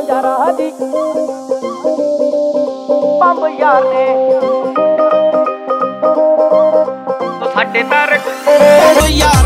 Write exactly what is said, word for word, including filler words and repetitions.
बंजारा दी पंब यार ने तो साडे तार यार